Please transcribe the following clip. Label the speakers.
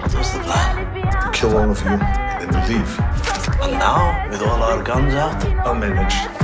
Speaker 1: What was the plan?
Speaker 2: Kill all of you, and then we leave.
Speaker 1: And now, with all our guns out?
Speaker 2: I'll manage.